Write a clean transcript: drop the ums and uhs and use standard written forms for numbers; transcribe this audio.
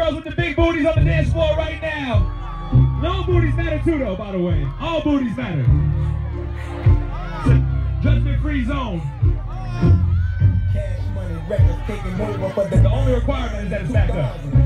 girls with the big booties on the dance floor right now. Little booties matter too, though, by the way. All booties matter. Judgment-free zone. Cash money records taking over, but the only requirement is that it's back up.